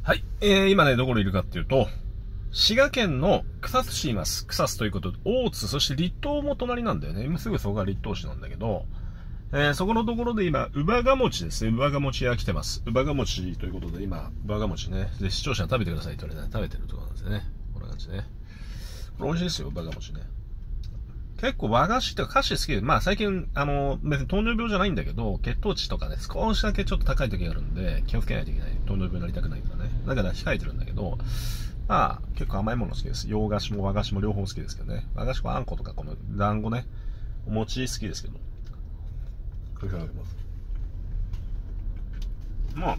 はい。今ね、どこにいるかっていうと、滋賀県の草津市にいます。草津ということで、大津、そして立東も隣なんだよね。今すぐそこが立東市なんだけど、そこのところで今、乳母ヶ餅ですね。乳母ヶ餅屋来てます。乳母ヶ餅ということで、今、乳母ヶ餅ね。で、視聴者に食べてくださいって言われて、食べてるところなんですよね。こんな感じね。これ美味しいですよ、乳母ヶ餅ね。結構和菓子って菓子好きで、まあ最近、別に糖尿病じゃないんだけど、血糖値とかね、少しだけちょっと高い時があるんで、気をつけないといけない。糖尿病になりたくないからね。だから控えてるんだけど、まあ、結構甘いもの好きです。洋菓子も和菓子も両方好きですけどね。和菓子はあんことか、この団子ね、お餅好きですけど。これいただきます。ま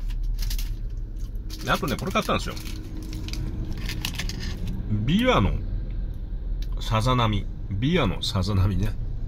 あ、あとね、これ買ったんですよ。ビワのさざ波。ビアのさざ波ね。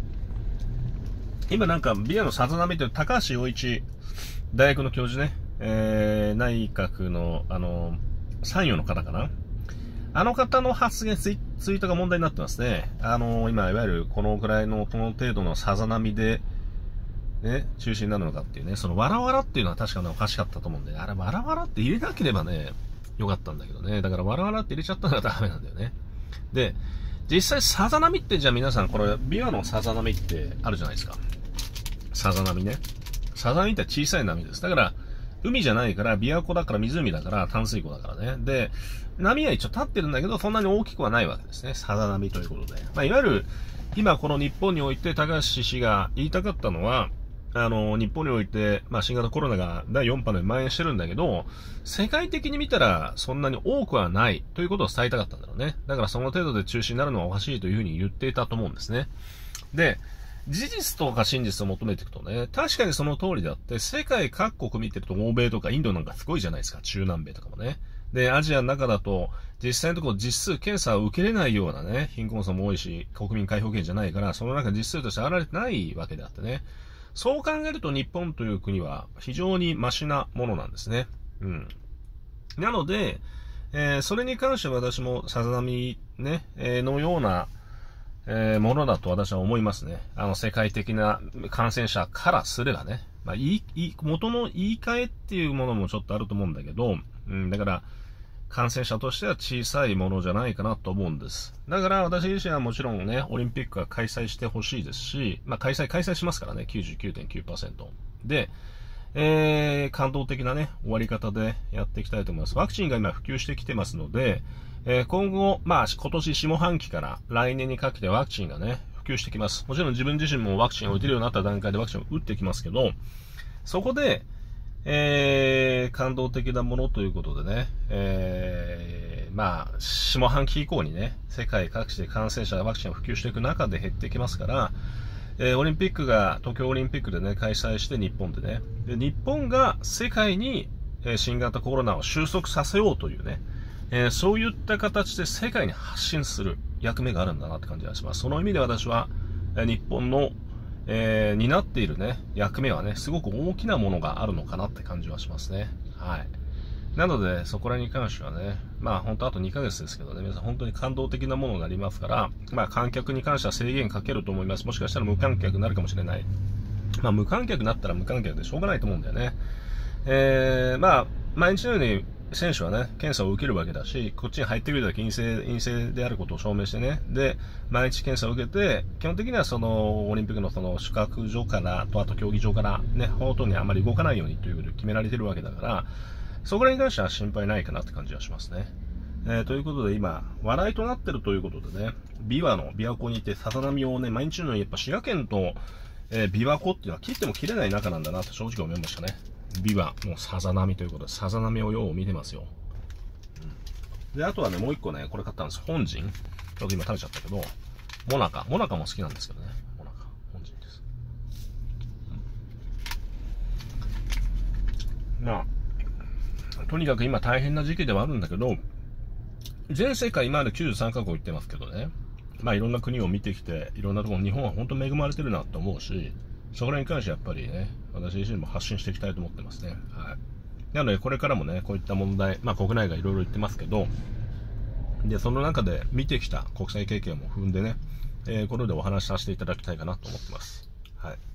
今なんか、ビアのさざ波って高橋洋一大学の教授ね、内閣の、参与の方かな。あの方の発言ツイートが問題になってますね。今、いわゆるこのくらいの、この程度のさざ波で、ね、中止になるのかっていうね、そのわらわらっていうのは確かにおかしかったと思うんで、あれわらわらって入れなければね、よかったんだけどね。だからわらわらって入れちゃったのがダメなんだよね。で、実際、さざ波ってじゃあ皆さん、これ、ビワのさざ波ってあるじゃないですか。さざ波ね。さざ波って小さい波です。だから、海じゃないから、琵琶湖だから湖だから淡水湖だからね。で、波は一応立ってるんだけど、そんなに大きくはないわけですね。さざ波ということで。まあ、いわゆる、今この日本において高橋氏が言いたかったのは、日本において、まあ、新型コロナが第4波で蔓延してるんだけど、世界的に見たらそんなに多くはないということを伝えたかったんだろうね。だからその程度で中止になるのはおかしいというふうに言っていたと思うんですね。で、事実とか真実を求めていくとね、確かにその通りであって、世界各国見てると欧米とかインドなんかすごいじゃないですか。中南米とかもね。で、アジアの中だと、実際のところ実数検査を受けれないようなね、貧困層も多いし、国民皆保険じゃないから、その中実数として現れてないわけであってね。そう考えると日本という国は非常にマシなものなんですね。うん。なので、それに関して私もさざ波ね、のような、ものだと私は思いますね。世界的な感染者からすればね。まあ、元の言い換えっていうものもちょっとあると思うんだけど、だから、感染者としては小さいものじゃないかなと思うんです。だから私自身はもちろんね、オリンピックは開催してほしいですし、まあ開催しますからね、99.9%。で、感動的なね、終わり方でやっていきたいと思います。ワクチンが今普及してきてますので、今後、まあ今年下半期から来年にかけてワクチンがね、普及してきます。もちろん自分自身もワクチンを打てるようになった段階でワクチンを打ってきますけど、そこで、感動的なものということでね、まあ、下半期以降にね、世界各地で感染者がワクチンを普及していく中で減ってきますから、オリンピックが、東京オリンピックでね、開催して日本でね、で日本が世界に、新型コロナを収束させようというね、そういった形で世界に発信する役目があるんだなって感じがします。その意味で私は、日本の担っているね、役目はね、すごく大きなものがあるのかなって感じはしますね。はい。なので、そこらに関してはね、まあ本当あと2ヶ月ですけどね、皆さん本当に感動的なものになりますから、まあ観客に関しては制限かけると思います。もしかしたら無観客になるかもしれない。まあ無観客になったら無観客でしょうがないと思うんだよね。まあ、毎日のように選手はね、検査を受けるわけだし、こっちに入ってくるとき陰性であることを証明してね、で、毎日検査を受けて、基本的にはその、オリンピックのその、宿泊所からと、あと競技場からね、本当にあまり動かないようにということで決められてるわけだから、そこらに関しては心配ないかなって感じはしますね。ということで今、話題となってるということでね、琵琶湖にいて、さざ波をね、毎日のようにやっぱ滋賀県と、琵琶湖っていうのは切っても切れない仲なんだなと正直思いましたね。琵琶のさざ波ということで、さざ波をよう見てますよ。で、あとはね、もう一個ね、これ買ったんです。本陣。ちょっと今食べちゃったけど、モナカも好きなんですけどね。モナカ、本陣です。まあ、とにかく今大変な時期ではあるんだけど、全世界今まで93カ国行ってますけどね。まあいろんな国を見てきて、いろんなところ、日本は本当恵まれてるなと思うし、そこらに関してやっぱりね、私自身も発信していきたいと思ってますね。はい。なので、これからもね、こういった問題、まあ国内がいろいろ言ってますけど、で、その中で見てきた国際経験も踏んでね、これでお話しさせていただきたいかなと思ってます。はい。